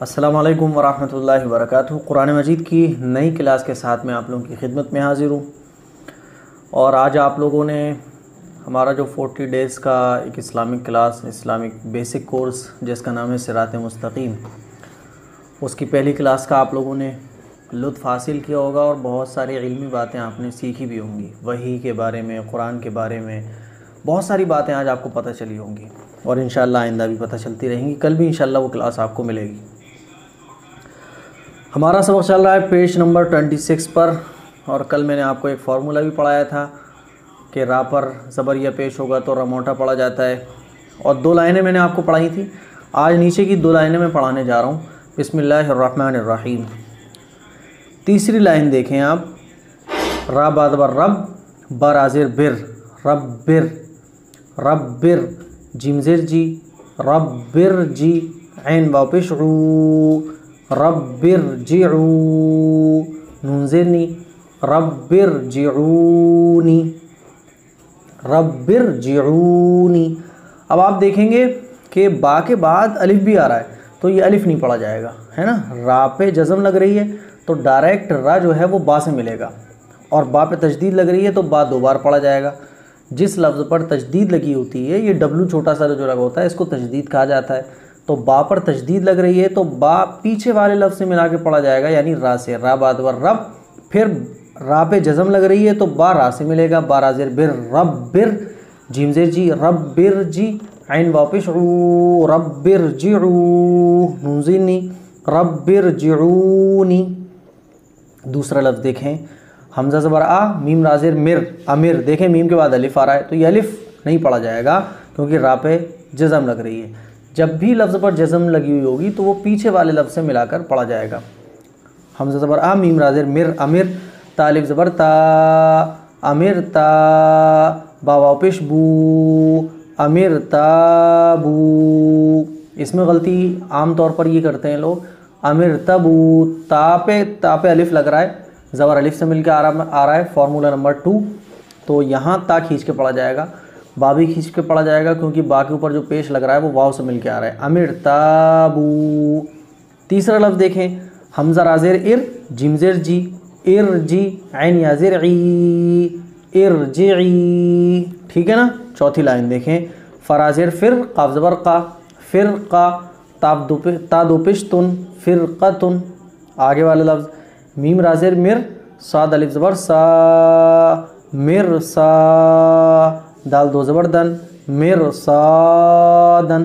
अस्सलामु अलैकुम वरहमतुल्लाहि वबरकातुहू। कुरान मजीद की नई क्लास के साथ मैं आप लोगों की खिदमत में हाज़िर हूँ। और आज आप लोगों ने हमारा जो 40 डेज़ का एक Islamic class, Islamic basic course जिसका नाम है सिरात मुस्तकीम, उसकी पहली क्लास का आप लोगों ने लुत्फ़ हासिल किया होगा और बहुत सारी इल्मी बातें आपने सीखी भी होंगी। वही के बारे में, कुरान के बारे में बहुत सारी बातें आज आपको पता चली होंगी और इंशाअल्लाह आइंदा भी पता चलती रहेंगी। कल भी इंशाअल्लाह वो क्लास आपको मिलेगी। हमारा सबक चल रहा है पेज नंबर 26 पर और कल मैंने आपको एक फ़ॉर्मूला भी पढ़ाया था कि रा पर ज़बरिया पेश होगा तो रमोटा पढ़ा जाता है और 2 लाइनें मैंने आपको पढ़ाई थी। आज नीचे की 2 लाइनें मैं पढ़ाने जा रहा हूँ। बिस्मिल्लाहिर्रहमानिर्रहीम। तीसरी लाइन देखें आप, रा बाद बर रब, बर आज़िर बिर, रब बिर, रब बिर, जिम ज़ेर जी, रब बिर जी, ऐन वापिश रब्बिरजिऊनी, नून ज़ेर नी, रब्बिरजिऊनी, रब्बिरजिऊनी। अब आप देखेंगे कि बा के बाद अलिफ भी आ रहा है तो ये अलिफ नहीं पढ़ा जाएगा, है ना। रा पे जज़म लग रही है तो डायरेक्ट रा जो है वो बा से मिलेगा और बा पे तजदीद लग रही है तो बा 2 बार पढ़ा जाएगा। जिस लफ्ज़ पर तजदीद लगी होती है, ये डब्लू छोटा सा जो लगा होता है, इसको तजदीद कहा जाता है। तो बा पर तजदीद लग रही है तो बा पीछे वाले लफ्ज़ से मिला के पढ़ा जाएगा, यानी रा से। रा बाद वर रब, फिर रा पे जज़म लग रही है तो बा रा से मिलेगा, बा राज़िर बिर, रब बिर, जीम ज़ेर जी, रब बिर जी, ऐन वापिश रब बिर जी, नून ज़ीन नी, रब बिर जिऊनी। दूसरा लफ्ज़ देखें, हमज़ा ज़बर आ, मीम राज़िर मिर, अमिर। देखें मीम के बाद अलिफ आ रहा है तो ये अलिफ नहीं पढ़ा जाएगा क्योंकि रा पे जज़म लग रही है। जब भी लफ्ज़ पर जज़म लगी हुई होगी तो वो पीछे वाले लफ्ज़ से मिलाकर पढ़ा जाएगा। हमज़ा ज़बर आ, मीम राज़िर मिर, अमिर, तालिफ ज़बर ता, अमिर ता, बा वापिश बू, अमिर ताबू। इसमें गलती आम तौर पर ये करते हैं लोग, अमिर तबू, ता पे अलिफ लग रहा है, ज़बर अलिफ से मिलकर आ रहा है, फार्मूला नंबर 2। तो यहाँ ता खींच के पढ़ा जाएगा, बा भी खींच के पढ़ा जाएगा क्योंकि बा के ऊपर जो पेश लग रहा है वो वाव से मिलके आ रहा है, अमिर ताबू। तीसरा लफ्ज़ देखें, हमज़ा राज़िर इर, जिम ज़ेर जी, इर जी, ऐन याज़िर ई, इर जी, ठीक है ना। चौथी लाइन देखें, फ़राज़िर फिर, क़ाफ़ ज़बर क़ा, फिर क़ा, ता दो पेश तुन, फिर क़तुन। आगे वाला लफ्ज़, मीम राज़िर मिर, साद अलिफ ज़बर सा, मिर सा, दाल 2 ज़बर दन, मिर सादन।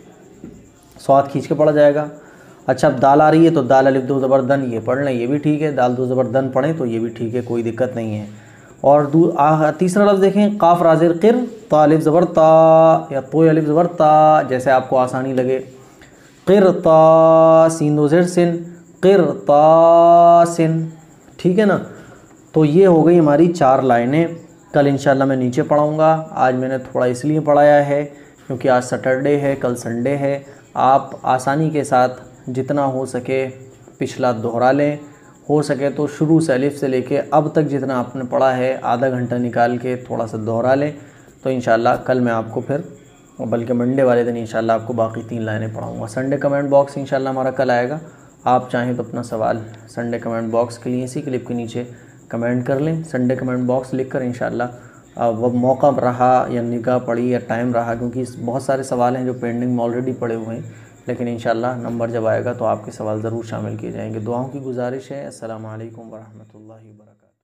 स्वाद खींच के पढ़ा जाएगा। अच्छा, अब दाल आ रही है तो दाल अलिफ 2 ज़बर दन, ये पढ़ लें, ये भी ठीक है। दाल 2 ज़बर दन पढ़ें तो ये भी ठीक है, कोई दिक्कत नहीं है। और तीसरा लफ्ज़ देखें, क़ाफ़ राज़िर क़िर, ता अलिफ ज़बर ता या तो अलिफ ज़बर ता, जैसे आपको आसानी लगे। क़िर ता, सीन 2 ज़ेर सिन, क़िर ता सिन, ठीक है ना। तो ये हो गई हमारी 4 लाइनें। कल इंशाल्लाह मैं नीचे पढ़ाऊँगा। आज मैंने थोड़ा इसलिए पढ़ाया है क्योंकि आज सैटरडे है, कल संडे है। आप आसानी के साथ जितना हो सके पिछला दोहरा लें, हो सके तो शुरू से अलिफ से लेके अब तक जितना आपने पढ़ा है आधा घंटा निकाल के थोड़ा सा दोहरा लें। तो इंशाल्लाह कल मैं आपको फिर, बल्कि मंडे वाले दिन इंशाल्लाह आपको बाकी 3 लाइनें पढ़ाऊँगा। संडे कमेंट बॉक्स इंशाल्लाह हमारा कल आएगा। आप चाहें तो अपना सवाल संडे कमेंट बॉक्स के लिए इसी क्लिप के नीचे कमेंट कर लें। संडे कमेंट बॉक्स लिखकर इंशाल्लाह वह मौका रहा या निगाह पड़ी या टाइम रहा, क्योंकि बहुत सारे सवाल हैं जो पेंडिंग में ऑलरेडी पड़े हुए हैं, लेकिन इंशाल्लाह नंबर जब आएगा तो आपके सवाल ज़रूर शामिल किए जाएंगे। दुआओं की गुजारिश है। अस्सलामु अलैकुम वरहमतुल्लाहि वबरकातुहू।